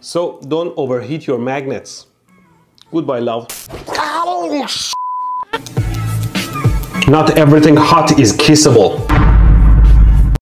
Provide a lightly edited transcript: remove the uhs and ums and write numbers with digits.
So don't overheat your magnets. Goodbye, love. Not everything hot is kissable.